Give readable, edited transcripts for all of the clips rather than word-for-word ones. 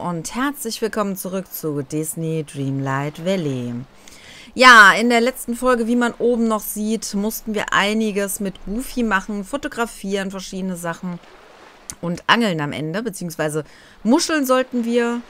und herzlich willkommen zurück zu Disney Dreamlight Valley. Ja, in der letzten Folge, wie man oben noch sieht, mussten wir einiges mit Goofy machen, fotografieren, verschiedene Sachen und angeln am Ende, beziehungsweise Muscheln sollten wir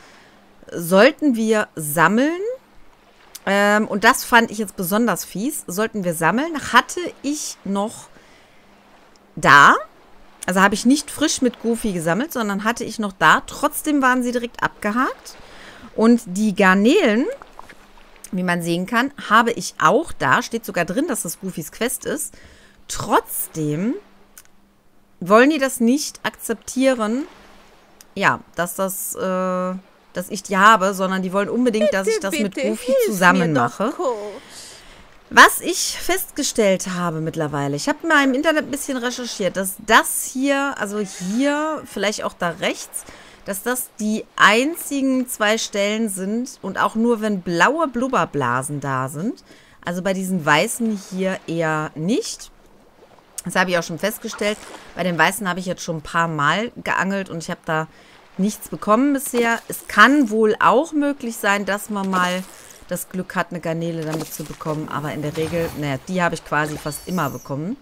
sammeln. Und das fand ich jetzt besonders fies. Sollten wir sammeln, hatte ich noch da. Also habe ich nicht frisch mit Goofy gesammelt, sondern hatte ich noch da. Trotzdem waren sie direkt abgehakt. Und die Garnelen, wie man sehen kann, habe ich auch da. Steht sogar drin, dass das Goofys Quest ist. Trotzdem wollen die das nicht akzeptieren, ja, dass ich die habe, sondern die wollen unbedingt, dass ich das mit Goofy zusammen mache. Was ich festgestellt habe mittlerweile, ich habe mal im Internet ein bisschen recherchiert, dass das hier, also hier, vielleicht auch da rechts, dass das die einzigen zwei Stellen sind und auch nur, wenn blaue Blubberblasen da sind. Also bei diesen weißen hier eher nicht. Das habe ich auch schon festgestellt. Bei den weißen habe ich jetzt schon ein paar Mal geangelt und ich habe da nichts bekommen bisher. Es kann wohl auch möglich sein, dass man mal das Glück hat, eine Garnele damit zu bekommen. Aber in der Regel, naja, die habe ich quasi fast immer bekommen.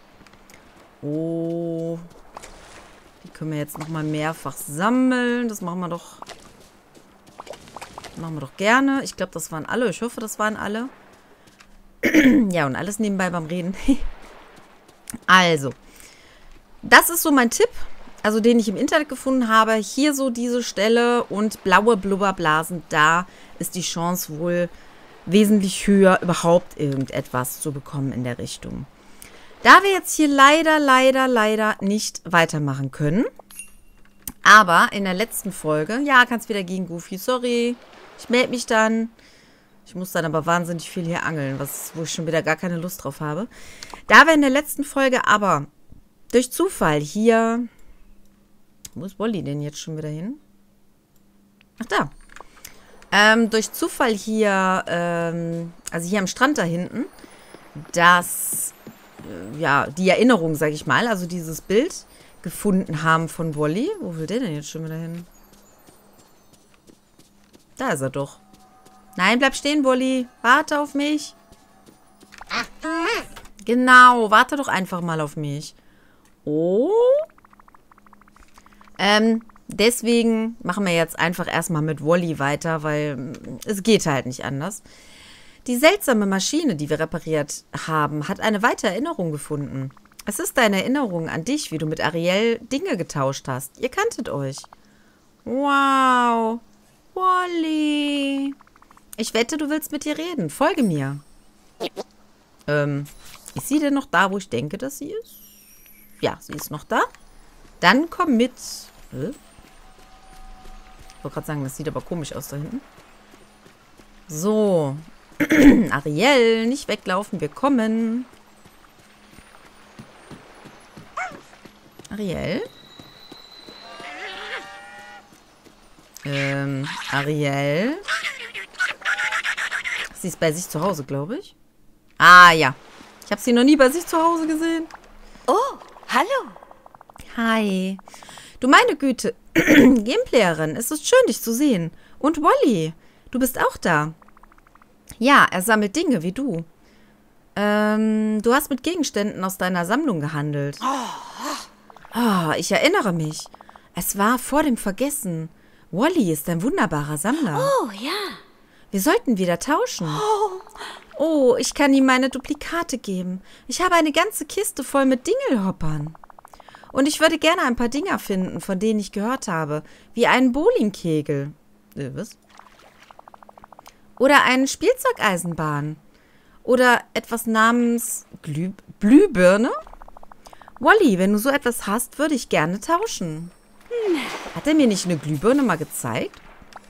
Oh. Die können wir jetzt nochmal mehrfach sammeln. Das machen wir doch gerne. Ich glaube, das waren alle. Ich hoffe, das waren alle. Ja, und alles nebenbei beim Reden. Also, das ist so mein Tipp, also den ich im Internet gefunden habe. Hier so diese Stelle und blaue Blubberblasen, da ist die Chance wohl wesentlich höher, überhaupt irgendetwas zu bekommen in der Richtung. Da wir jetzt hier leider nicht weitermachen können, aber in der letzten Folge, ja, kannst wieder gegen Goofy, sorry, ich melde mich dann. Ich muss dann aber wahnsinnig viel hier angeln, wo ich schon wieder gar keine Lust drauf habe. Da wir in der letzten Folge aber durch Zufall hier... Wo ist Wolli denn jetzt schon wieder hin? Ach, da. Durch Zufall hier, also hier am Strand da hinten, ja, die Erinnerung, sag ich mal, also dieses Bild gefunden haben von Wolli. Wo will der denn jetzt schon wieder hin? Da ist er doch. Nein, bleib stehen, Wolli. Warte auf mich. Genau, warte doch einfach mal auf mich. Oh. Deswegen machen wir jetzt einfach erstmal mit Wolli weiter, weil es geht halt nicht anders. Die seltsame Maschine, die wir repariert haben, hat eine weitere Erinnerung gefunden. Es ist eine Erinnerung an dich, wie du mit Ariel Dinge getauscht hast. Ihr kanntet euch. Wow. Wolli. Ich wette, du willst mit ihr reden. Folge mir. Ist sie denn noch da, wo ich denke, dass sie ist? Ja, sie ist noch da. Dann komm mit. Ich wollte gerade sagen, das sieht aber komisch aus da hinten. So. Ariel, nicht weglaufen, wir kommen. Ariel? Ariel? Sie ist bei sich zu Hause, glaube ich. Ah, ja. Ich habe sie noch nie bei sich zu Hause gesehen. Oh, hallo. Hi. Du meine Güte, Gameplayerin, es ist schön, dich zu sehen. Und Wolli, du bist auch da. Ja, er sammelt Dinge wie du. Du hast mit Gegenständen aus deiner Sammlung gehandelt. Oh, ich erinnere mich. Es war vor dem Vergessen. Wolli ist ein wunderbarer Sammler. Oh, ja. Wir sollten wieder tauschen. Oh, ich kann ihm meine Duplikate geben. Ich habe eine ganze Kiste voll mit Dingelhoppern. Und ich würde gerne ein paar Dinger finden, von denen ich gehört habe. Wie einen Bowlingkegel. Was? Oder einen Spielzeugeisenbahn. Oder etwas namens Glühbirne. Wolli, wenn du so etwas hast, würde ich gerne tauschen. Hat er mir nicht eine Glühbirne mal gezeigt?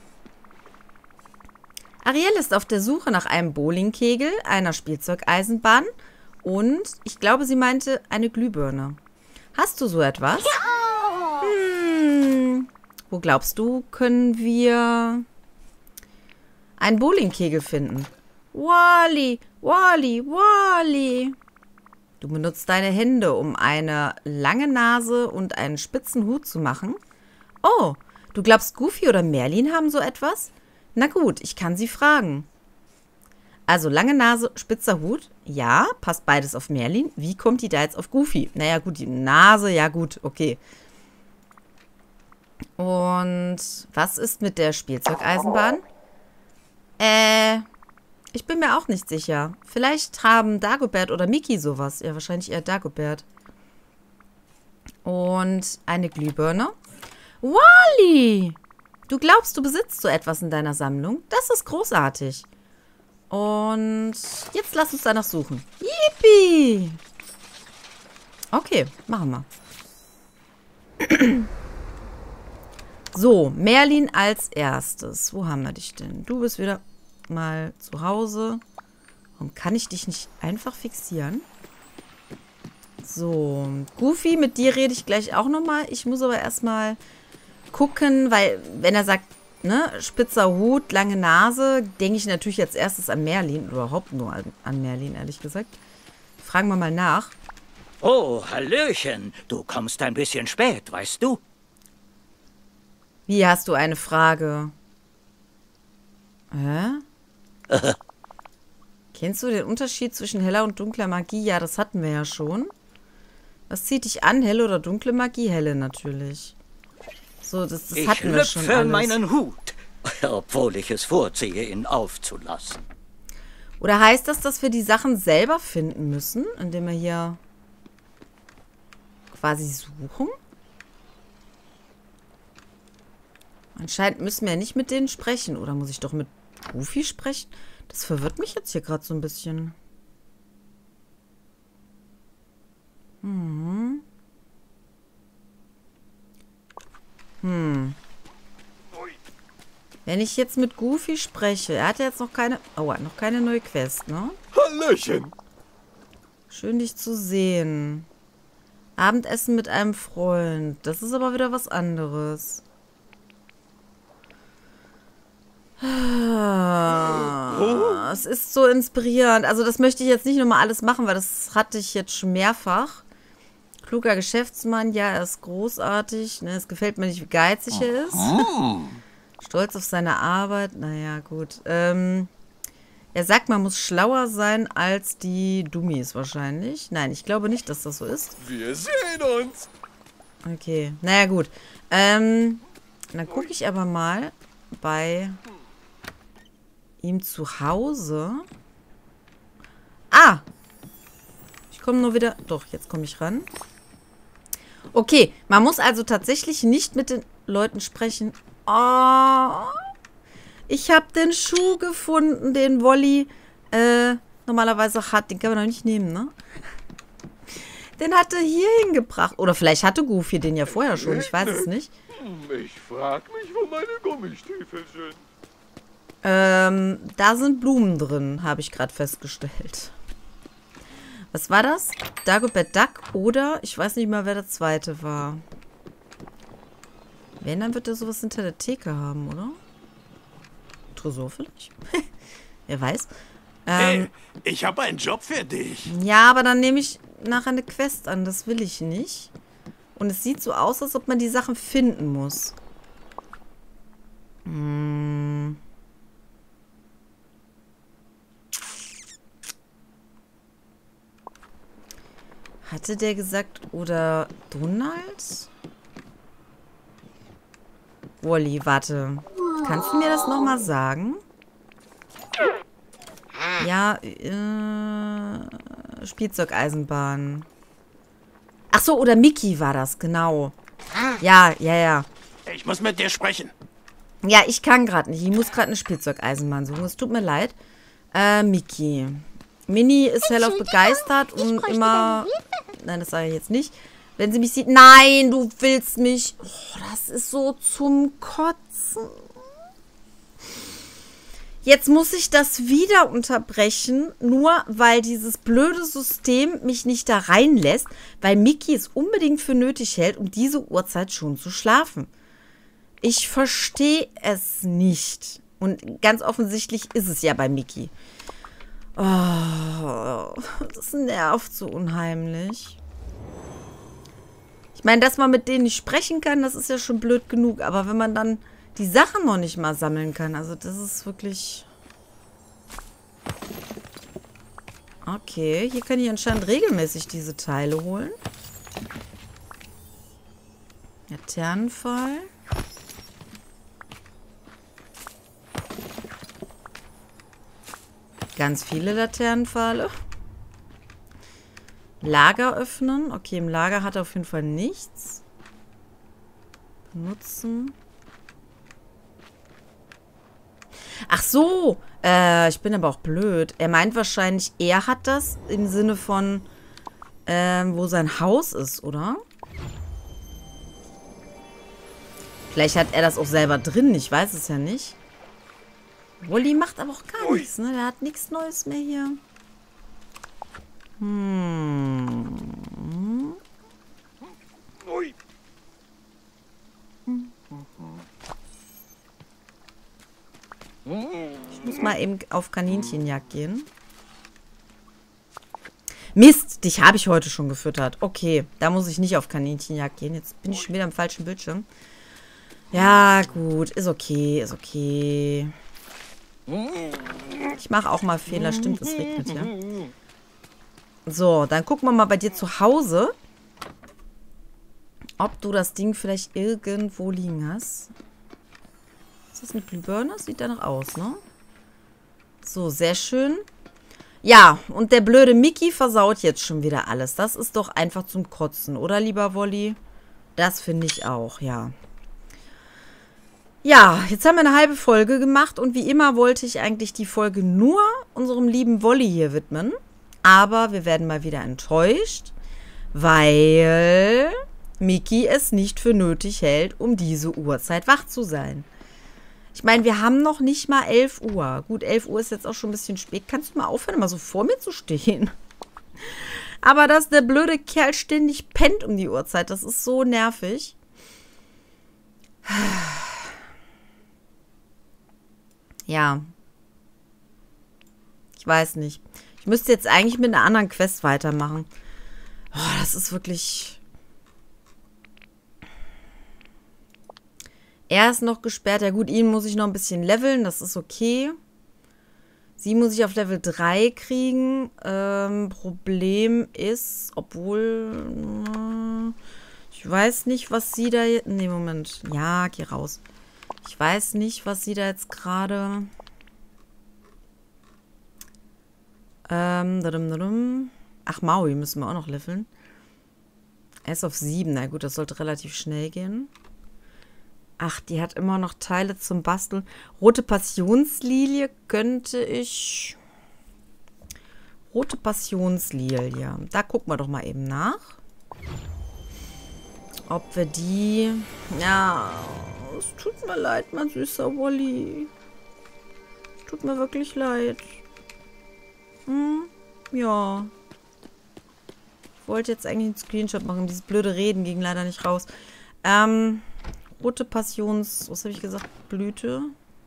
Ariel ist auf der Suche nach einem Bowlingkegel, einer Spielzeugeisenbahn und ich glaube, sie meinte eine Glühbirne. Hast du so etwas? Ja. Wo glaubst du, können wir einen Bowlingkegel finden? Wolli, Wolli, Wolli. Du benutzt deine Hände, um eine lange Nase und einen spitzen Hut zu machen. Oh, Du glaubst, Goofy oder Merlin haben so etwas? Na gut, ich kann sie fragen. Also lange Nase, spitzer Hut. Ja, passt beides auf Merlin. Wie kommt die da jetzt auf Goofy? Naja gut, die Nase, ja gut, okay. Und was ist mit der Spielzeugeisenbahn? Ich bin mir auch nicht sicher. Vielleicht haben Dagobert oder Mickey sowas. Ja, wahrscheinlich eher Dagobert. Und eine Glühbirne. Wally! Du glaubst, du besitzt so etwas in deiner Sammlung? Das ist großartig. Und jetzt lass uns danach suchen. Yippie! Okay, machen wir. So, Merlin als erstes. Wo haben wir dich denn? Du bist wieder mal zu Hause. Warum kann ich dich nicht einfach fixieren? So, Goofy, mit dir rede ich gleich auch nochmal. Ich muss aber erstmal gucken, weil wenn er sagt, ne, spitzer Hut, lange Nase, denke ich natürlich als erstes an Merlin. Oder überhaupt nur an Merlin, ehrlich gesagt. Fragen wir mal nach. Oh, Hallöchen. Du kommst ein bisschen spät, weißt du? Wie, hast du eine Frage? Hä? Kennst du den Unterschied zwischen heller und dunkler Magie? Ja, das hatten wir ja schon. Was zieht dich an? Helle oder dunkle Magie? Helle natürlich. So, das hatten wir schon alles. Ich lüpfe meinen Hut, obwohl ich es vorziehe, ihn aufzulassen. Oder heißt das, dass wir die Sachen selber finden müssen, indem wir hier quasi suchen? Anscheinend müssen wir ja nicht mit denen sprechen. Oder muss ich doch mit Goofy sprechen? Das verwirrt mich jetzt hier gerade so ein bisschen. Wenn ich jetzt mit Goofy spreche, er hat ja jetzt noch keine... Oh, noch keine neue Quest, ne? Hallöchen. Schön, dich zu sehen. Abendessen mit einem Freund. Das ist aber wieder was anderes. Es ist so inspirierend. Also das möchte ich jetzt nicht nochmal alles machen, weil das hatte ich jetzt schon mehrfach. Kluger Geschäftsmann, ja, er ist großartig. Ne, es gefällt mir nicht, wie geizig er ist. Stolz auf seine Arbeit. Naja, gut. Er sagt, man muss schlauer sein als die Dummies wahrscheinlich. Nein, ich glaube nicht, dass das so ist. Wir sehen uns. Okay, naja, gut. Dann gucke ich aber mal bei ihm zu Hause. Ah! Ich komme nur wieder... Doch, jetzt komme ich ran. Okay, man muss also tatsächlich nicht mit den Leuten sprechen. Oh, ich habe den Schuh gefunden, den Wally normalerweise hat. Den kann man doch nicht nehmen, ne? Den hat er hier hingebracht. Oder vielleicht hatte Goofy den ja vorher schon, ich weiß es nicht. Ich frag mich, wo meine Gummistiefel sind. Da sind Blumen drin, habe ich gerade festgestellt. Was war das? Dagobert Duck oder, ich weiß nicht mal, wer der zweite war. Wenn, dann wird er sowas hinter der Theke haben, oder? Tresor vielleicht? Wer weiß. Hey, ich habe einen Job für dich. Ja, aber dann nehme ich nachher eine Quest an. Das will ich nicht. Und es sieht so aus, als ob man die Sachen finden muss. Hatte der gesagt, oder Donald? Wally, warte. Kannst du mir das nochmal sagen? Ja, Spielzeugeisenbahn. Ach so, oder Mickey war das, genau. Ja. Ich muss mit dir sprechen. Ja, ich kann gerade nicht. Ich muss gerade eine Spielzeugeisenbahn suchen. Es tut mir leid. Mickey. Minnie ist hellauf begeistert und immer... Nein, das sage ich jetzt nicht. Wenn sie mich sieht... Nein, du willst mich... Oh, das ist so zum Kotzen. Jetzt muss ich das wieder unterbrechen, nur weil dieses blöde System mich nicht da reinlässt, weil Mickey es unbedingt für nötig hält, um diese Uhrzeit schon zu schlafen. Ich verstehe es nicht. Und ganz offensichtlich ist es ja bei Mickey. Oh, das nervt so unheimlich. Ich meine, dass man mit denen nicht sprechen kann, das ist ja schon blöd genug. Aber wenn man dann die Sachen noch nicht mal sammeln kann, also das ist wirklich... Okay, hier kann ich anscheinend regelmäßig diese Teile holen. Laternenpfahl. Ganz viele Laternenpfahle. Lager öffnen. Okay, im Lager hat er auf jeden Fall nichts. Benutzen. Ach so. Ich bin aber auch blöd. Er meint wahrscheinlich, er hat das im Sinne von, wo sein Haus ist, oder? Vielleicht hat er das auch selber drin. Ich weiß es ja nicht. Wolli macht aber auch gar nichts, ne? Der hat nichts Neues mehr hier. Ui. Ich muss mal eben auf Kaninchenjagd gehen. Mist, dich habe ich heute schon gefüttert. Okay, da muss ich nicht auf Kaninchenjagd gehen. Jetzt bin ich schon wieder am falschen Bildschirm. Ja, gut. Ist okay, ist okay. Ich mache auch mal Fehler. Stimmt, es regnet ja. So, dann gucken wir mal bei dir zu Hause, ob du das Ding vielleicht irgendwo liegen hast. Ist das eine Glühbirne? Sieht danach aus, ne? So, sehr schön. Ja, und der blöde Mickey versaut jetzt schon wieder alles. Das ist doch einfach zum Kotzen, oder, lieber Wolli? Das finde ich auch, ja. Ja, jetzt haben wir eine halbe Folge gemacht und wie immer wollte ich eigentlich die Folge nur unserem lieben Wolli hier widmen. Aber wir werden mal wieder enttäuscht, weil Mickey es nicht für nötig hält, um diese Uhrzeit wach zu sein. Ich meine, wir haben noch nicht mal 11 Uhr. Gut, 11 Uhr ist jetzt auch schon ein bisschen spät. Kannst du mal aufhören, immer so vor mir zu stehen? Aber dass der blöde Kerl ständig pennt um die Uhrzeit, das ist so nervig. Ja. Ich weiß nicht. Ich müsste jetzt eigentlich mit einer anderen Quest weitermachen. Oh, das ist wirklich... Er ist noch gesperrt. Ja gut, ihn muss ich noch ein bisschen leveln. Das ist okay. Sie muss ich auf Level 3 kriegen. Problem ist, obwohl... ich weiß nicht, was sie da... Nee, Moment. Ja, geh raus. Ich weiß nicht, was sie da jetzt gerade... Ach, Maui müssen wir auch noch leveln. Er ist auf 7. Na gut, das sollte relativ schnell gehen. Ach, die hat immer noch Teile zum Basteln. Rote Passionslilie könnte ich... Rote Passionslilie. Da gucken wir doch mal eben nach. Ob wir die... Ja, es tut mir leid, mein süßer Wolli. Es tut mir wirklich leid. Ja. Ich wollte jetzt eigentlich einen Screenshot machen. Dieses blöde Reden ging leider nicht raus. Rote Passions... Was habe ich gesagt? Blüte.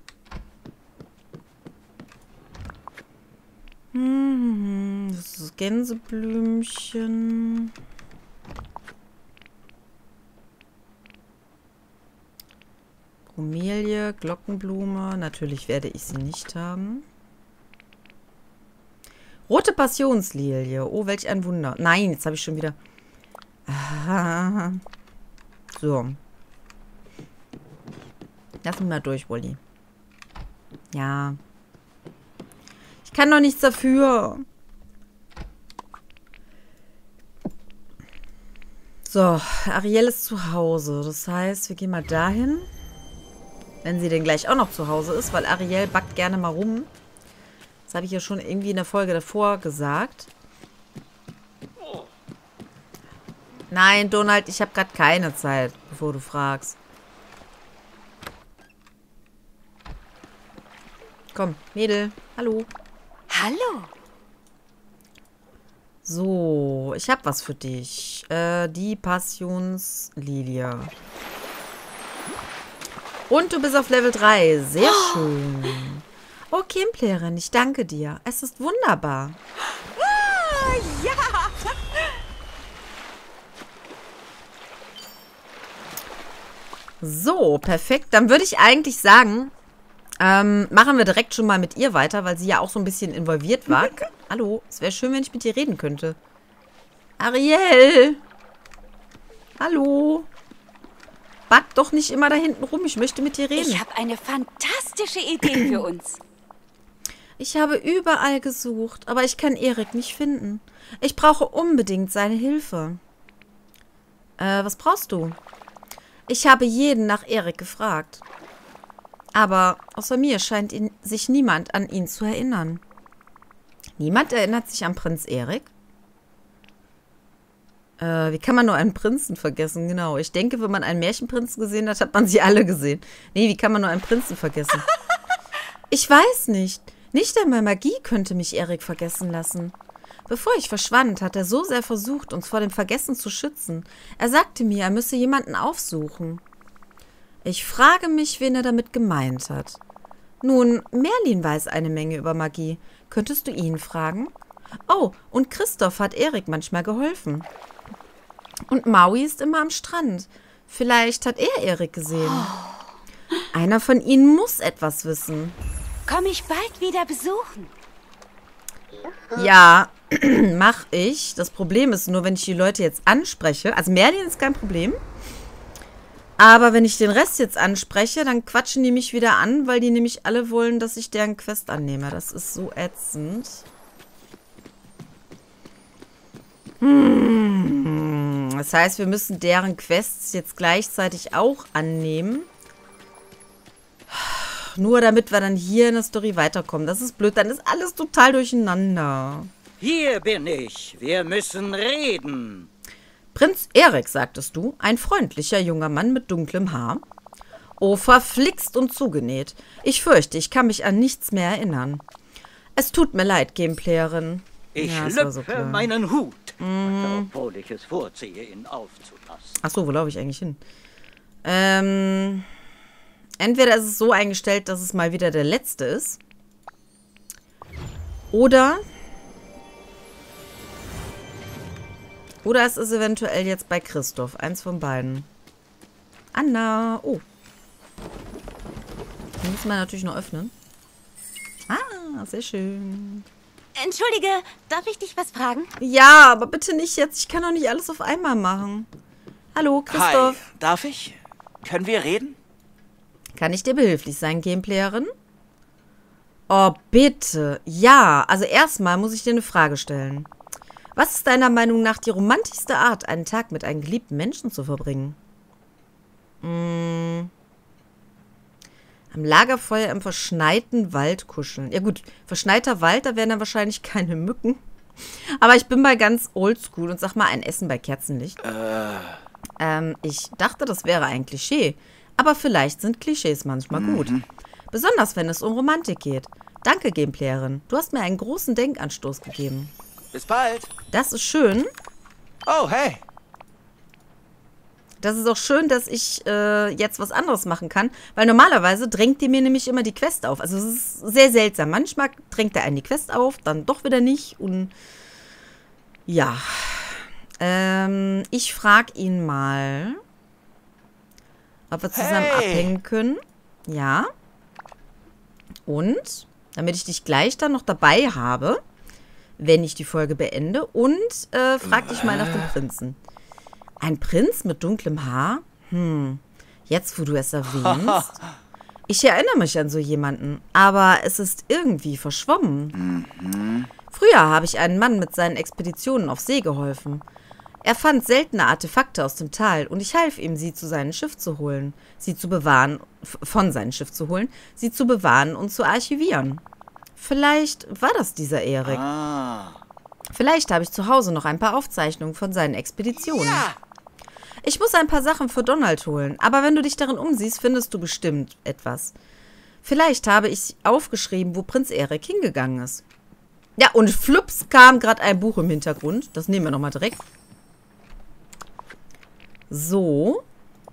Das ist Gänseblümchen. Bromelie, Glockenblume. Natürlich werde ich sie nicht haben. Rote Passionslilie. Oh, welch ein Wunder. Nein, jetzt habe ich schon wieder... So. Lass mich mal durch, Wolli. Ja. Ich kann doch nichts dafür. So, Ariel ist zu Hause. Das heißt, wir gehen mal dahin. Wenn sie denn gleich auch noch zu Hause ist, weil Ariel backt gerne mal rum. Das habe ich ja schon irgendwie in der Folge davor gesagt. Nein, Donald, ich habe gerade keine Zeit, bevor du fragst. Komm, Mädel, hallo. Hallo. So, ich habe was für dich. Die Passionslilie. Und du bist auf Level 3. Sehr schön. Oh, Gameplayerin, ich danke dir. Es ist wunderbar. Ja. So, perfekt. Dann würde ich eigentlich sagen, machen wir direkt schon mal mit ihr weiter, weil sie ja auch so ein bisschen involviert war. Hallo, es wäre schön, wenn ich mit dir reden könnte. Ariel! Hallo! Back doch nicht immer da hinten rum, ich möchte mit dir reden. Ich habe eine fantastische Idee für uns. Ich habe überall gesucht, aber ich kann Erik nicht finden. Ich brauche unbedingt seine Hilfe. Was brauchst du? Ich habe jeden nach Erik gefragt. Aber außer mir scheint sich niemand an ihn zu erinnern. Niemand erinnert sich an Prinz Erik? Wie kann man nur einen Prinzen vergessen? Genau, ich denke, wenn man einen Märchenprinzen gesehen hat, hat man sie alle gesehen. Nee, wie kann man nur einen Prinzen vergessen? Ich weiß nicht. Nicht einmal Magie könnte mich Erik vergessen lassen. Bevor ich verschwand, hat er so sehr versucht, uns vor dem Vergessen zu schützen. Er sagte mir, er müsse jemanden aufsuchen. Ich frage mich, wen er damit gemeint hat. Nun, Merlin weiß eine Menge über Magie. Könntest du ihn fragen? Oh, und Christoph hat Erik manchmal geholfen. Und Maui ist immer am Strand. Vielleicht hat er Erik gesehen. Einer von ihnen muss etwas wissen. Komm ich bald wieder besuchen? Ja, mach ich. Das Problem ist nur, wenn ich die Leute jetzt anspreche. Also Merlin ist kein Problem. Aber wenn ich den Rest jetzt anspreche, dann quatschen die mich wieder an, weil die nämlich alle wollen, dass ich deren Quest annehme. Das ist so ätzend. Das heißt, wir müssen deren Quests jetzt gleichzeitig auch annehmen. Nur damit wir dann hier in der Story weiterkommen. Das ist blöd, dann ist alles total durcheinander. Hier bin ich. Wir müssen reden. Prinz Erik, sagtest du, ein freundlicher junger Mann mit dunklem Haar. Oh, verflixt und zugenäht. Ich fürchte, ich kann mich an nichts mehr erinnern. Es tut mir leid, Gameplayerin. Ich Ja, das war so lüpfe klar. meinen Hut, obwohl ich es vorziehe, ihn aufzulassen. Achso, wo laufe ich eigentlich hin? Entweder ist es so eingestellt, dass es mal wieder der letzte ist. Oder es ist eventuell jetzt bei Christoph. Eins von beiden. Anna. Oh. Die müssen wir natürlich noch öffnen. Ah, sehr schön. Entschuldige, darf ich dich was fragen? Ja, aber bitte nicht jetzt. Ich kann doch nicht alles auf einmal machen. Hallo, Christoph. Hi, darf ich? Können wir reden? Kann ich dir behilflich sein, Gameplayerin? Oh, bitte. Ja, also erstmal muss ich dir eine Frage stellen. Was ist deiner Meinung nach die romantischste Art, einen Tag mit einem geliebten Menschen zu verbringen? Am Lagerfeuer im verschneiten Wald kuscheln. Ja gut, verschneiter Wald, da wären dann wahrscheinlich keine Mücken. Aber ich bin mal ganz oldschool und sag mal ein Essen bei Kerzenlicht. Ich dachte, das wäre ein Klischee. Aber vielleicht sind Klischees manchmal gut. Besonders, wenn es um Romantik geht. Danke, Gameplayerin. Du hast mir einen großen Denkanstoß gegeben. Bis bald. Das ist schön. Oh, hey. Das ist auch schön, dass ich jetzt was anderes machen kann. Weil normalerweise drängt die mir nämlich immer die Quest auf. Also es ist sehr seltsam. Manchmal drängt er einen die Quest auf, dann doch wieder nicht. Und ja. Ich frage ihn mal, ob wir zusammen abhängen können. Ja. Und, damit ich dich gleich dann noch dabei habe, wenn ich die Folge beende. Und frag dich mal nach dem Prinzen. Ein Prinz mit dunklem Haar? Jetzt, wo du es erwähnst. Ich erinnere mich an so jemanden, aber es ist irgendwie verschwommen. Früher habe ich einen Mann mit seinen Expeditionen auf See geholfen. Er fand seltene Artefakte aus dem Tal und ich half ihm, sie zu seinem Schiff zu holen, sie zu bewahren, von seinem Schiff zu holen, sie zu bewahren und zu archivieren. Vielleicht war das dieser Erik. Vielleicht habe ich zu Hause noch ein paar Aufzeichnungen von seinen Expeditionen. Ja. Ich muss ein paar Sachen für Donald holen, aber wenn du dich darin umsiehst, findest du bestimmt etwas. Vielleicht habe ich aufgeschrieben, wo Prinz Erik hingegangen ist. Ja, und flups kam gerade ein Buch im Hintergrund. Das nehmen wir nochmal direkt. So.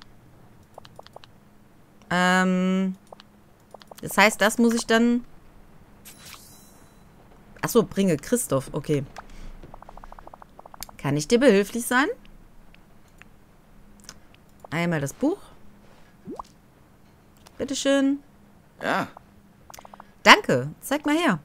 Das heißt, das muss ich dann... Achso, bringe Christoph. Okay. Kann ich dir behilflich sein? Einmal das Buch. Bitteschön. Ja. Danke. Zeig mal her.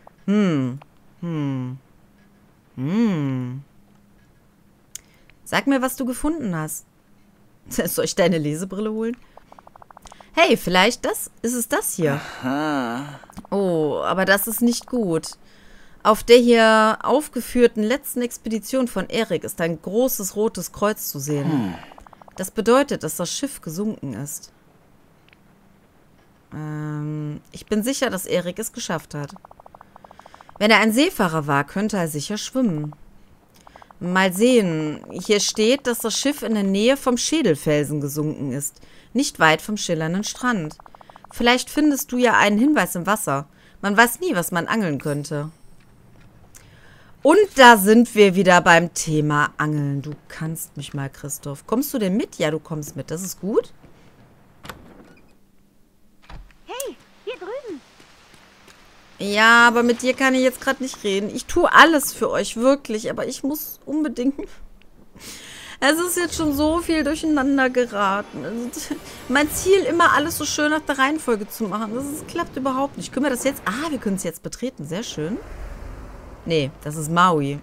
Sag mir, was du gefunden hast. Soll ich deine Lesebrille holen? Hey, vielleicht ist es das hier. Aha. Oh, aber das ist nicht gut. Auf der hier aufgeführten letzten Expedition von Erik ist ein großes rotes Kreuz zu sehen. Das bedeutet, dass das Schiff gesunken ist. Ich bin sicher, dass Erik es geschafft hat. Wenn er ein Seefahrer war, könnte er sicher schwimmen. Mal sehen. Hier steht, dass das Schiff in der Nähe vom Schädelfelsen gesunken ist. Nicht weit vom schillernden Strand. Vielleicht findest du ja einen Hinweis im Wasser. Man weiß nie, was man angeln könnte. Und da sind wir wieder beim Thema Angeln. Du kannst mich mal, Christoph. Kommst du denn mit? Ja, du kommst mit. Das ist gut. Hey, hier drüben. Ja, aber mit dir kann ich jetzt gerade nicht reden. Ich tue alles für euch, wirklich. Aber ich muss unbedingt... Es ist jetzt schon so viel durcheinander geraten. Also, mein Ziel, immer alles so schön nach der Reihenfolge zu machen. Das klappt überhaupt nicht. Können wir das jetzt... Ah, wir können es jetzt betreten. Sehr schön. Nee, das ist Maui.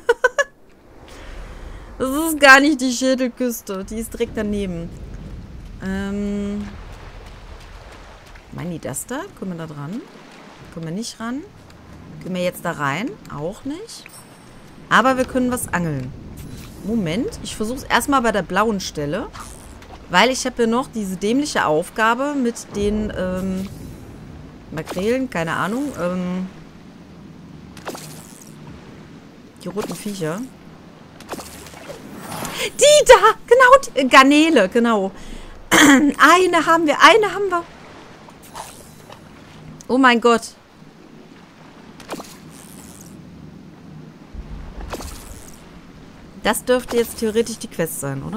Das ist gar nicht die Schädelküste. Die ist direkt daneben. Meinen die das da? Können wir da dran? Können wir nicht ran? Können wir jetzt da rein? Auch nicht. Aber wir können was angeln. Moment, ich versuche es erstmal bei der blauen Stelle. Weil ich habe ja noch diese dämliche Aufgabe mit den Makrelen, keine Ahnung. Die roten Viecher. Die da! Genau, Garnele, genau. Eine haben wir. Oh mein Gott. Das dürfte jetzt theoretisch die Quest sein, oder?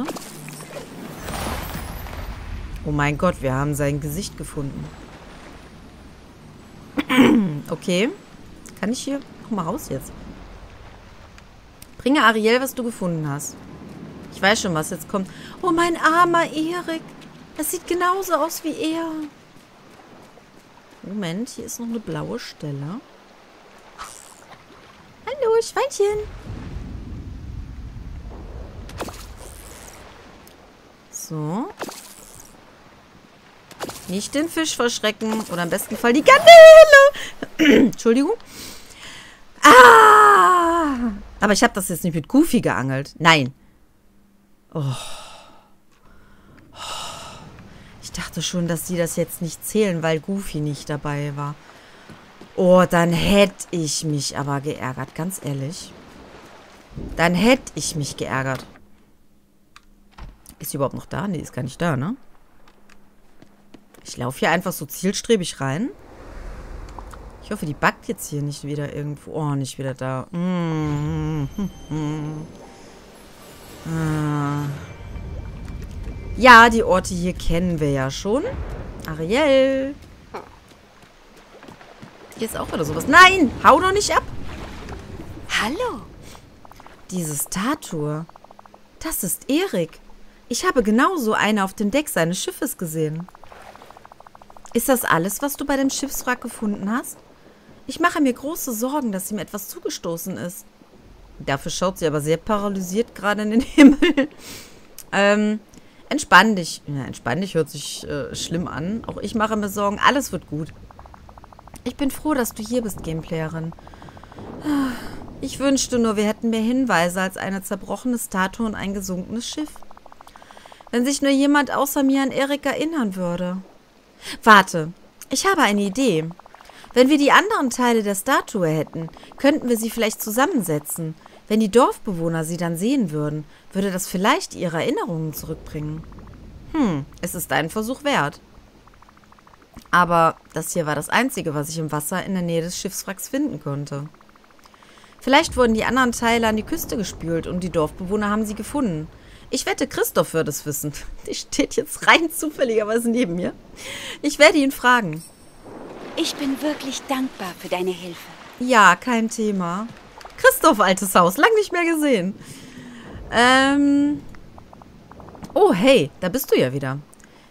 Oh mein Gott, wir haben sein Gesicht gefunden. Okay. Kann ich hier... Komm mal raus jetzt. Bringe Ariel, was du gefunden hast. Ich weiß schon, was jetzt kommt. Oh, mein armer Erik. Das sieht genauso aus wie er. Moment, hier ist noch eine blaue Stelle. Hallo, Schweinchen. So. Nicht den Fisch verschrecken. Oder im besten Fall die Garnele. Entschuldigung. Ah! Aber ich habe das jetzt nicht mit Goofy geangelt. Nein. Oh. Ich dachte schon, dass sie das jetzt nicht zählen, weil Goofy nicht dabei war. Oh, dann hätte ich mich aber geärgert. Ganz ehrlich. Dann hätte ich mich geärgert. Ist sie überhaupt noch da? Nee, ist gar nicht da, ne? Ich laufe hier einfach so zielstrebig rein. Ich hoffe, die backt jetzt hier nicht wieder irgendwo. Oh, nicht wieder da. Ja, die Orte hier kennen wir ja schon. Ariel. Hier ist auch wieder sowas. Nein, hau doch nicht ab. Hallo. Diese Statue. Das ist Erik. Ich habe genauso eine auf dem Deck seines Schiffes gesehen. Ist das alles, was du bei dem Schiffswrack gefunden hast? Ich mache mir große Sorgen, dass ihm etwas zugestoßen ist. Dafür schaut sie aber sehr paralysiert gerade in den Himmel. Entspann dich. Ja, entspann dich hört sich schlimm an. Auch ich mache mir Sorgen. Alles wird gut. Ich bin froh, dass du hier bist, Gameplayerin. Ich wünschte nur, wir hätten mehr Hinweise als eine zerbrochene Statue und ein gesunkenes Schiff. Wenn sich nur jemand außer mir an Erik erinnern würde. Warte, ich habe eine Idee. Wenn wir die anderen Teile der Statue hätten, könnten wir sie vielleicht zusammensetzen. Wenn die Dorfbewohner sie dann sehen würden, würde das vielleicht ihre Erinnerungen zurückbringen. Es ist einen Versuch wert. Aber das hier war das Einzige, was ich im Wasser in der Nähe des Schiffswracks finden konnte. Vielleicht wurden die anderen Teile an die Küste gespült und die Dorfbewohner haben sie gefunden. Ich wette, Christoph würde es wissen. Der steht jetzt rein zufälligerweise neben mir. Ich werde ihn fragen. Ich bin wirklich dankbar für deine Hilfe. Ja, kein Thema. Christoph, altes Haus. Lang nicht mehr gesehen. Oh, hey, da bist du ja wieder.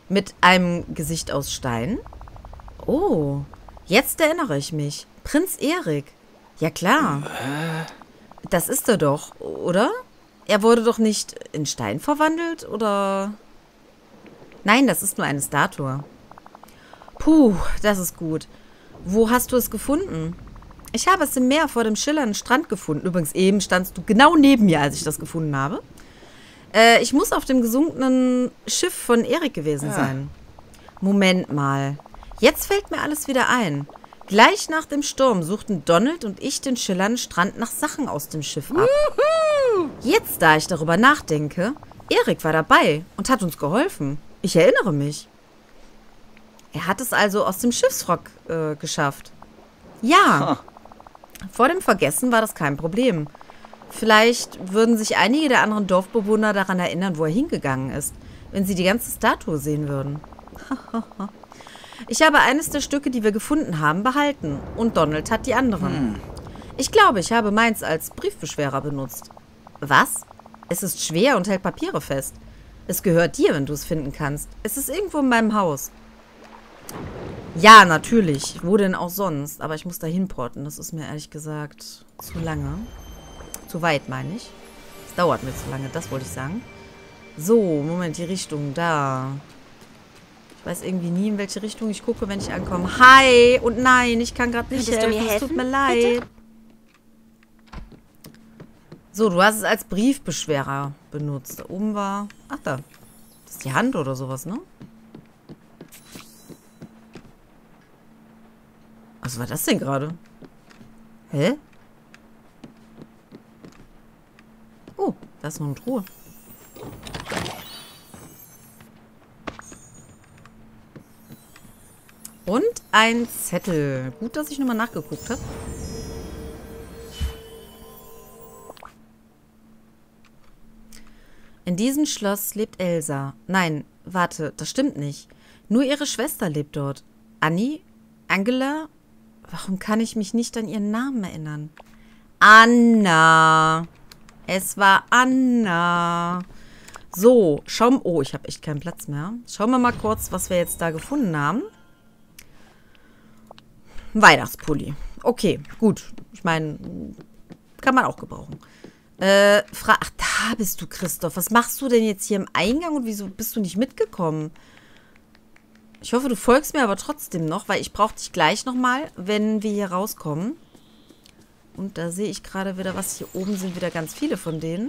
Mit einem Gesicht aus Stein? Oh, jetzt erinnere ich mich. Prinz Erik. Ja, klar. Das ist er doch, oder? Er wurde doch nicht in Stein verwandelt, oder? Nein, das ist nur eine Statue. Puh, das ist gut. Wo hast du es gefunden? Ich habe es im Meer vor dem schillernden Strand gefunden. Übrigens, eben standst du genau neben mir, als ich das gefunden habe. Ich muss auf dem gesunkenen Schiff von Erik gewesen sein. Moment mal. Jetzt fällt mir alles wieder ein. Gleich nach dem Sturm suchten Donald und ich den schillernden Strand nach Sachen aus dem Schiff ab. Jetzt, da ich darüber nachdenke, Erik war dabei und hat uns geholfen. Ich erinnere mich. Er hat es also aus dem Schiffswrack geschafft. Ja. Vor dem Vergessen war das kein Problem. Vielleicht würden sich einige der anderen Dorfbewohner daran erinnern, wo er hingegangen ist, wenn sie die ganze Statue sehen würden. Ich habe eines der Stücke, die wir gefunden haben, behalten. Und Donald hat die anderen. Ich glaube, ich habe meins als Briefbeschwerer benutzt. Was? Es ist schwer und hält Papiere fest. Es gehört dir, wenn du es finden kannst. Es ist irgendwo in meinem Haus. Ja, natürlich. Wo denn auch sonst? Aber ich muss da hinporten. Das ist mir ehrlich gesagt zu lange. Zu weit, meine ich. Es dauert mir zu lange, das wollte ich sagen. So, Moment, die Richtung, da. Ich weiß irgendwie nie, in welche Richtung ich gucke, wenn ich ankomme. Hi! Und nein, ich kann gerade nicht helfen. Es tut mir leid. Bitte? So, du hast es als Briefbeschwerer benutzt. Da oben war... Ach, da. Das ist die Hand oder sowas, ne? Was war das denn gerade? Hä? Oh, da ist noch eine Truhe. Und ein Zettel. Gut, dass ich nochmal nachgeguckt habe. In diesem Schloss lebt Elsa. Nein, warte, das stimmt nicht. Nur ihre Schwester lebt dort. Annie? Angela? Warum kann ich mich nicht an ihren Namen erinnern? Anna. Es war Anna. So, schauen... Oh, ich habe echt keinen Platz mehr. Schauen wir mal kurz, was wir jetzt da gefunden haben. Weihnachtspulli. Okay, gut. Ich meine, kann man auch gebrauchen. Ach, da bist du, Christoph. Was machst du denn jetzt hier im Eingang und wieso bist du nicht mitgekommen? Ich hoffe, du folgst mir aber trotzdem noch, weil ich brauche dich gleich nochmal, wenn wir hier rauskommen. Und da sehe ich gerade wieder was. Hier oben sind wieder ganz viele von denen.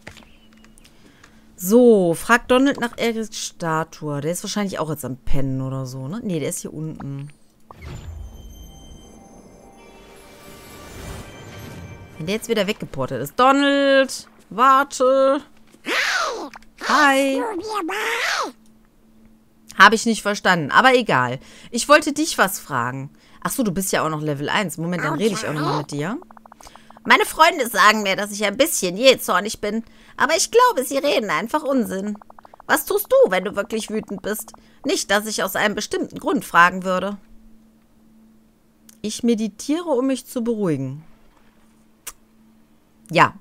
So, fragt Donald nach Eriks Statue. Der ist wahrscheinlich auch jetzt am Pennen oder so, ne? Nee, der ist hier unten. Wenn der jetzt wieder weggeportet ist. Donald! Warte! Hi! Habe ich nicht verstanden, aber egal. Ich wollte dich was fragen. Achso, du bist ja auch noch Level 1. Moment, dann rede ich auch nochmal mit dir. Meine Freunde sagen mir, dass ich ein bisschen jähzornig bin. Aber ich glaube, sie reden einfach Unsinn. Was tust du, wenn du wirklich wütend bist? Nicht, dass ich aus einem bestimmten Grund fragen würde. Ich meditiere, um mich zu beruhigen. Ja.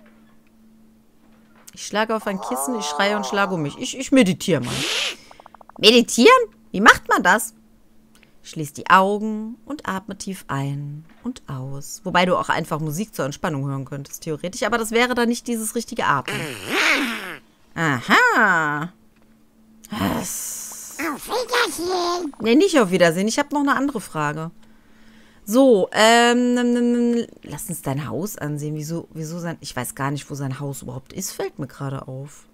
Ich schlage auf ein Kissen, ich schreie und schlage um mich. Ich meditiere mal. Meditieren? Wie macht man das? Schließ die Augen und atme tief ein und aus. Wobei du auch einfach Musik zur Entspannung hören könntest, theoretisch. Aber das wäre dann nicht dieses richtige Atmen. Aha. Was? Auf Wiedersehen. Nee, nicht auf Wiedersehen. Ich habe noch eine andere Frage. So, lass uns dein Haus ansehen. Wieso sein... Ich weiß gar nicht, wo sein Haus überhaupt ist. Fällt mir gerade auf.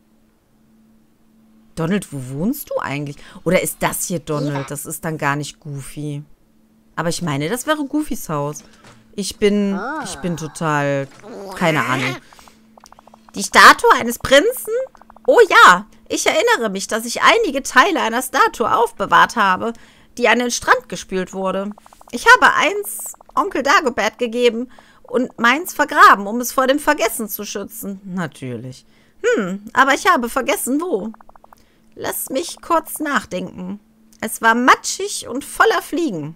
Donald, wo wohnst du eigentlich? Oder ist das hier Donald? Das ist dann gar nicht Goofy. Aber ich meine, das wäre Goofys Haus. Ich bin total... Keine Ahnung. Die Statue eines Prinzen? Oh ja, ich erinnere mich, dass ich einige Teile einer Statue aufbewahrt habe, die an den Strand gespült wurde. Ich habe eins Onkel Dagobert gegeben und meins vergraben, um es vor dem Vergessen zu schützen. Natürlich. Aber ich habe vergessen, wo. Lass mich kurz nachdenken. Es war matschig und voller Fliegen.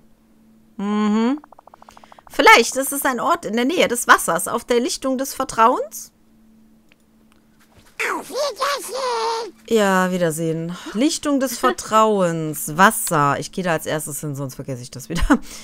Vielleicht ist es ein Ort in der Nähe des Wassers, auf der Lichtung des Vertrauens? Auf Wiedersehen! Ja, Wiedersehen. Lichtung des Vertrauens. Wasser. Ich gehe da als erstes hin, sonst vergesse ich das wieder.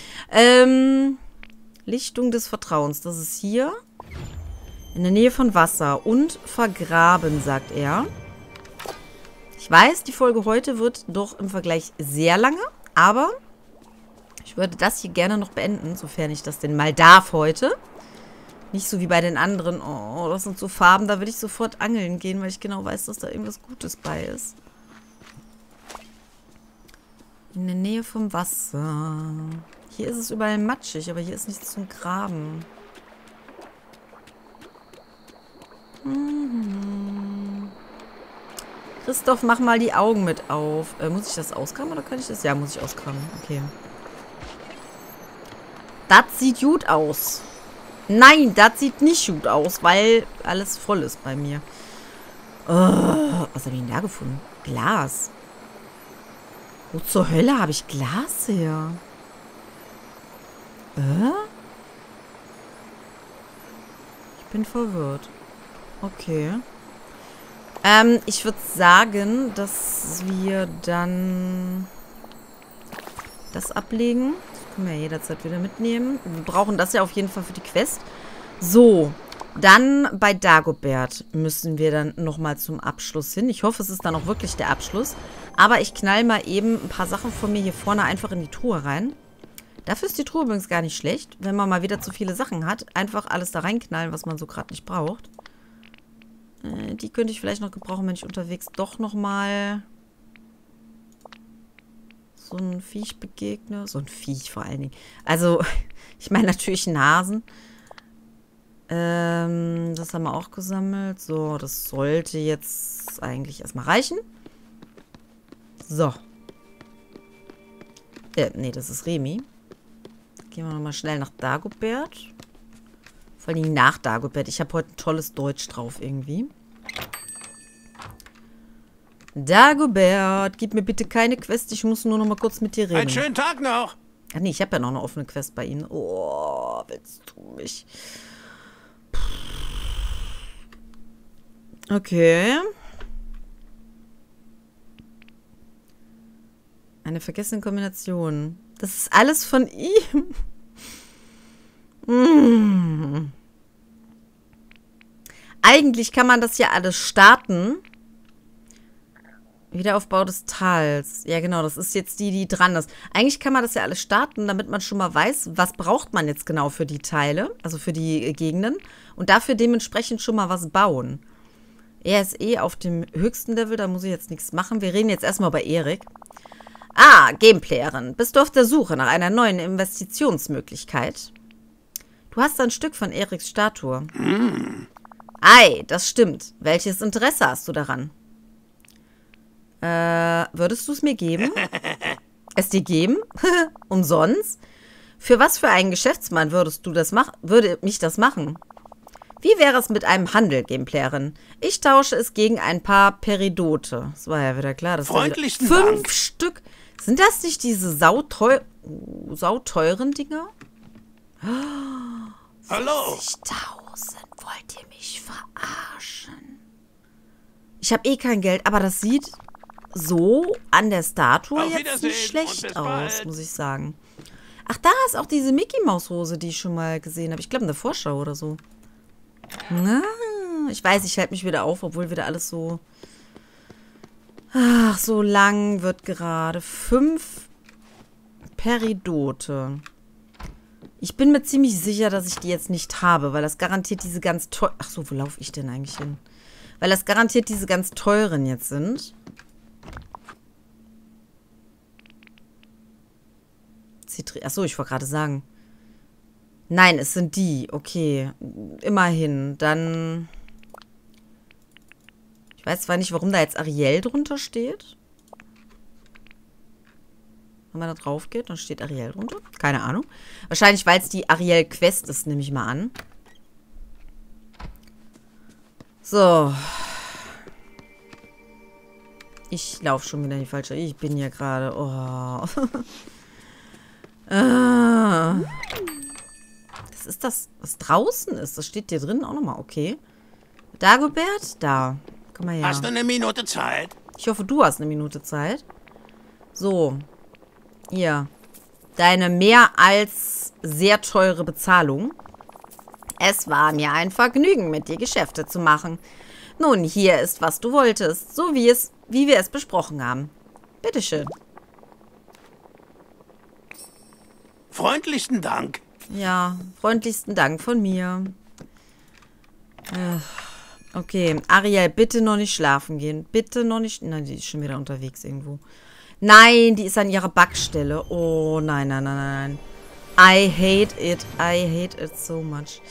Lichtung des Vertrauens. Das ist hier. In der Nähe von Wasser. Und vergraben, sagt er. Ich weiß, die Folge heute wird doch im Vergleich sehr lange. Aber ich würde das hier gerne noch beenden, sofern ich das denn mal darf heute. Nicht so wie bei den anderen. Oh, das sind so Farben, da will ich sofort angeln gehen, weil ich genau weiß, dass da irgendwas Gutes bei ist. In der Nähe vom Wasser. Hier ist es überall matschig, aber hier ist nichts zum Graben. Christoph, mach mal die Augen mit auf. Muss ich das auskramen oder kann ich das? Ja, muss ich auskramen. Okay. Das sieht gut aus. Nein, das sieht nicht gut aus, weil alles voll ist bei mir. Oh, was habe ich denn da gefunden? Glas. Wo zur Hölle habe ich Glas her? Ich bin verwirrt. Okay. Ich würde sagen, dass wir dann das ablegen. Das können wir ja jederzeit wieder mitnehmen. Wir brauchen das ja auf jeden Fall für die Quest. So, dann bei Dagobert müssen wir dann nochmal zum Abschluss hin. Ich hoffe, es ist dann auch wirklich der Abschluss. Aber ich knall mal eben ein paar Sachen von mir hier vorne einfach in die Truhe rein. Dafür ist die Truhe übrigens gar nicht schlecht. Wenn man mal wieder zu viele Sachen hat, einfach alles da reinknallen, was man so gerade nicht braucht. Die könnte ich vielleicht noch gebrauchen, wenn ich unterwegs doch nochmal so ein Viech begegne. So ein Viech vor allen Dingen. Also, ich meine natürlich Nasen. Das haben wir auch gesammelt. So, das sollte jetzt eigentlich erstmal reichen. So. Nee, das ist Remi. Gehen wir nochmal schnell nach Dagobert. Vor allem nach Dagobert. Ich habe heute ein tolles Deutsch drauf irgendwie. Dagobert, gib mir bitte keine Quest. Ich muss nur noch mal kurz mit dir reden. Einen schönen Tag noch. Ach nee, ich habe ja noch eine offene Quest bei Ihnen. Oh, willst du mich? Okay. Eine vergessene Kombination. Das ist alles von ihm. Eigentlich kann man das ja alles starten. Wiederaufbau des Tals. Ja, genau, das ist jetzt die dran ist. Eigentlich kann man das ja alles starten, damit man schon mal weiß, was braucht man jetzt genau für die Teile, also für die Gegenden. Und dafür dementsprechend schon mal was bauen. Er ist eh auf dem höchsten Level, da muss ich jetzt nichts machen. Wir reden jetzt erstmal über Erik. Ah, Gameplayerin. Bist du auf der Suche nach einer neuen Investitionsmöglichkeit? Du hast ein Stück von Eriks Statue. Ei, das stimmt. Welches Interesse hast du daran? Würdest du es mir geben? Es dir geben? Umsonst? Für was für einen Geschäftsmann würde mich das machen? Wie wäre es mit einem Handel, Gameplayerin? Ich tausche es gegen ein paar Peridote. Das war ja wieder klar. Das Freundlichen wieder 5 Dank. Stück. Sind das nicht diese sauteuren Dinger? Hallo. 50.000. Wollt ihr mich verarschen? Ich habe eh kein Geld, aber das sieht so an der Statue Auf jetzt Wiedersehen nicht und schlecht bis aus, bald. muss ich sagen. Ach, da ist auch diese Mickey-Maus-Hose, die ich schon mal gesehen habe. Ich glaube, in der Vorschau oder so. Na, ich weiß, ich halte mich wieder auf, obwohl wieder alles so... Ach, so lang wird gerade. 5 Peridote. Ich bin mir ziemlich sicher, dass ich die jetzt nicht habe, weil das garantiert diese ganz teuren... Ach so, wo laufe ich denn eigentlich hin? Weil das garantiert diese ganz teuren jetzt sind. Achso, ich wollte gerade sagen. Nein, es sind die. Okay, immerhin. Dann... Ich weiß zwar nicht, warum da jetzt Ariel drunter steht. Wenn man da drauf geht, dann steht Ariel drunter. Keine Ahnung. Wahrscheinlich, weil es die Ariel-Quest ist, nehme ich mal an. So. Ich laufe schon wieder in die falsche... Ich bin hier gerade... Oh. Das ist das, was draußen ist. Das steht hier drin auch nochmal. Okay. Dagobert? Da. Komm mal her. Hast du eine Minute Zeit? Ich hoffe, du hast eine Minute Zeit. So. Hier. Deine mehr als sehr teure Bezahlung. Es war mir ein Vergnügen, mit dir Geschäfte zu machen. Nun, hier ist, was du wolltest, so wie wir es besprochen haben. Bitteschön. Freundlichsten Dank. Ja, freundlichsten Dank von mir. Okay, Ariel, bitte noch nicht schlafen gehen. Bitte noch nicht... Nein, die ist schon wieder unterwegs irgendwo. Nein, die ist an ihrer Backstelle. Oh, nein, nein, nein, nein. I hate it. I hate it so much.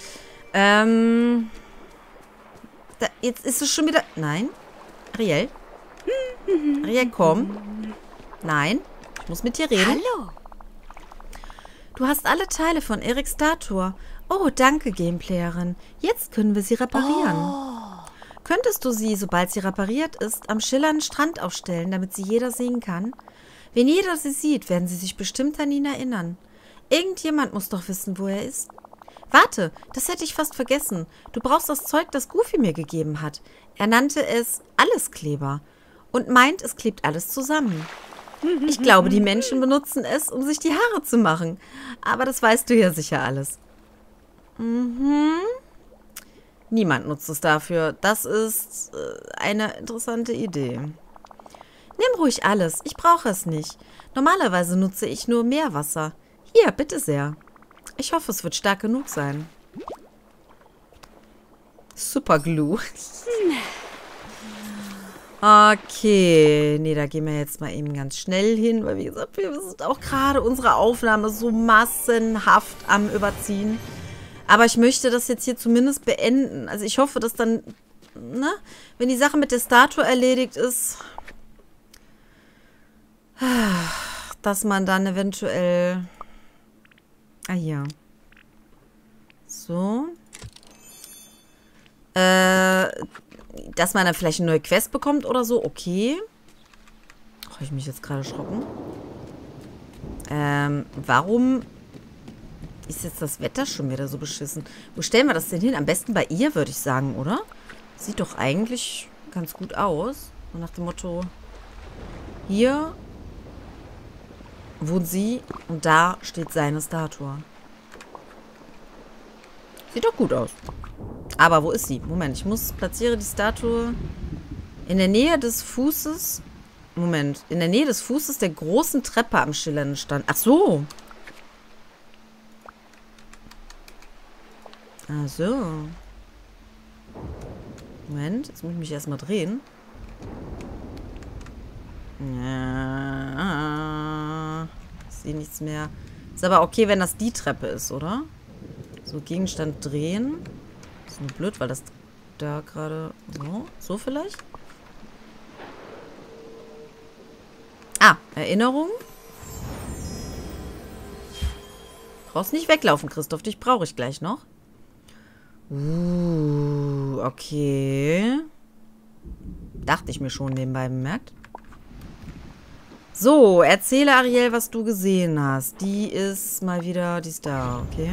Jetzt ist es schon wieder... Nein. Ariel? Ariel, komm. Nein. Ich muss mit dir reden. Hallo. Du hast alle Teile von Eriks Statue. Oh, danke, Gameplayerin. Jetzt können wir sie reparieren. Könntest du sie, sobald sie repariert ist, am schillernden Strand aufstellen, damit sie jeder sehen kann? Wenn jeder sie sieht, werden sie sich bestimmt an ihn erinnern. Irgendjemand muss doch wissen, wo er ist. Warte, das hätte ich fast vergessen. Du brauchst das Zeug, das Goofy mir gegeben hat. Er nannte es Alleskleber und meint, es klebt alles zusammen. Ich glaube, die Menschen benutzen es, um sich die Haare zu machen. Aber das weißt du ja sicher alles. Niemand nutzt es dafür. Das ist eine interessante Idee. Nimm ruhig alles. Ich brauche es nicht. Normalerweise nutze ich nur Meerwasser. Hier, bitte sehr. Ich hoffe, es wird stark genug sein. Superglue. Okay. Nee, da gehen wir jetzt mal eben ganz schnell hin, weil wie gesagt, wir sind auch gerade unsere Aufnahme so massenhaft am Überziehen. Aber ich möchte das jetzt hier zumindest beenden. Also ich hoffe, dass dann, ne, wenn die Sache mit der Statue erledigt ist, dass man dann eventuell... Ah, hier. So. Dass man dann vielleicht eine neue Quest bekommt oder so. Okay. Habe ich mich jetzt gerade erschrocken. Warum ist jetzt das Wetter schon wieder so beschissen? Wo stellen wir das denn hin? Am besten bei ihr, würde ich sagen, oder? Sieht doch eigentlich ganz gut aus. So nach dem Motto, hier wohnt sie und da steht seine Statue. Sieht doch gut aus. Aber wo ist sie? Moment, ich platziere die Statue in der Nähe des Fußes. Moment, in der Nähe des Fußes der großen Treppe am schillernden Strand. Ach so. Ach so. Moment, jetzt muss ich mich erstmal drehen. Ja. Ich sehe nichts mehr. Ist aber okay, wenn das die Treppe ist, oder? So, Gegenstand drehen. Ist nur blöd, weil das da gerade... So vielleicht? Ah, Erinnerung. Brauchst nicht weglaufen, Christoph. Dich brauche ich gleich noch. Okay. Dachte ich mir schon nebenbei bemerkt. So, erzähle Ariel, was du gesehen hast. Die ist mal wieder... Die ist da, okay.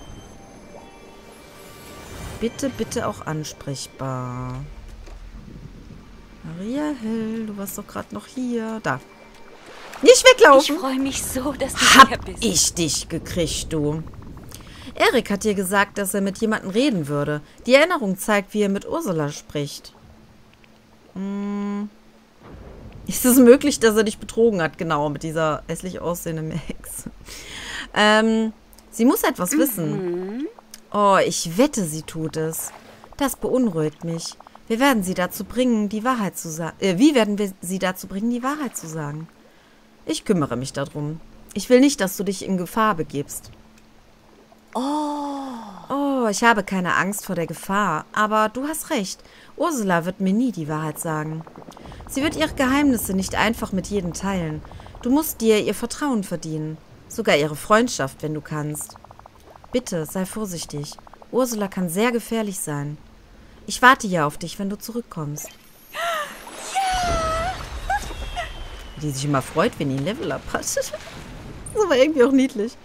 Bitte, bitte auch ansprechbar. Ariel, du warst doch gerade noch hier. Da. Nicht weglaufen. Ich freue mich so, dass du hier Hab bist. ich dich gekriegt, du. Erik hat dir gesagt, dass er mit jemandem reden würde. Die Erinnerung zeigt, wie er mit Ursula spricht. Ist es möglich, dass er dich betrogen hat? Genau, mit dieser hässlich aussehenden Hexe. Sie muss etwas wissen. Oh, ich wette, sie tut es. Das beunruhigt mich. Wir werden sie dazu bringen, die Wahrheit zu sagen. Wie werden wir sie dazu bringen, die Wahrheit zu sagen? Ich kümmere mich darum. Ich will nicht, dass du dich in Gefahr begibst. Oh, ich habe keine Angst vor der Gefahr. Aber du hast recht. Ursula wird mir nie die Wahrheit sagen. Sie wird ihre Geheimnisse nicht einfach mit jedem teilen. Du musst dir ihr Vertrauen verdienen. Sogar ihre Freundschaft, wenn du kannst. Bitte, sei vorsichtig. Ursula kann sehr gefährlich sein. Ich warte ja auf dich, wenn du zurückkommst. Ja! Die sich immer freut, wenn die ein Level-Up hat. Das ist aber irgendwie auch niedlich.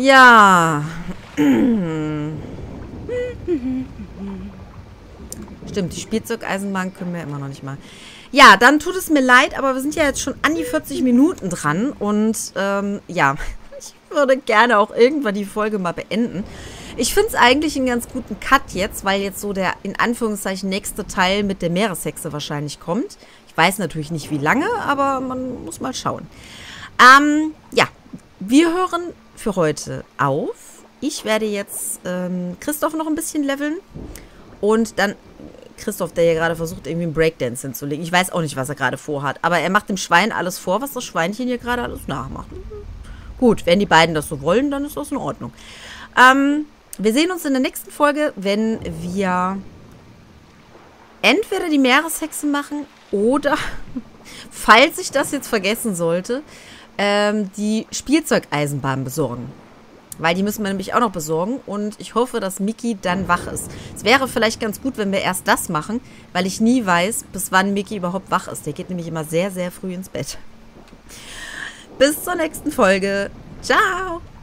Ja. Stell Stimmt, die Spielzeugeisenbahn können wir immer noch nicht machen. Ja, dann tut es mir leid, aber wir sind ja jetzt schon an die 40 Minuten dran. Und ja, ich würde gerne auch irgendwann die Folge mal beenden. Ich finde es eigentlich einen ganz guten Cut jetzt, weil jetzt so der, in Anführungszeichen, nächste Teil mit der Meereshexe wahrscheinlich kommt. Ich weiß natürlich nicht, wie lange, aber man muss mal schauen. Ja, wir hören für heute auf. Ich werde jetzt Christoph noch ein bisschen leveln. Und dann Christoph, der ja gerade versucht, irgendwie einen Breakdance hinzulegen. Ich weiß auch nicht, was er gerade vorhat. Aber er macht dem Schwein alles vor, was das Schweinchen hier gerade alles nachmacht. Gut, wenn die beiden das so wollen, dann ist das in Ordnung. Wir sehen uns in der nächsten Folge, wenn wir entweder die Meereshexe machen oder, falls ich das jetzt vergessen sollte, die Spielzeugeisenbahn besorgen. Weil die müssen wir nämlich auch noch besorgen. Und ich hoffe, dass Mickey dann wach ist. Es wäre vielleicht ganz gut, wenn wir erst das machen, weil ich nie weiß, bis wann Mickey überhaupt wach ist. Der geht nämlich immer sehr, sehr früh ins Bett. Bis zur nächsten Folge. Ciao!